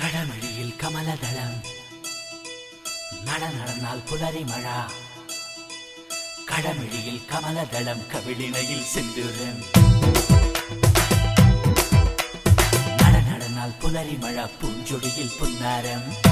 കടമഴിയിൽ കമലദളം നടന്നാൽ പുലരി മഴ കടമഴിയിൽ കമലദളം കവിളിണയിൽ സിന്ദൂരം നടന്നാൽ പുലരി മഴ പൂഞ്ചൊടിയിൽ പുന്നാരം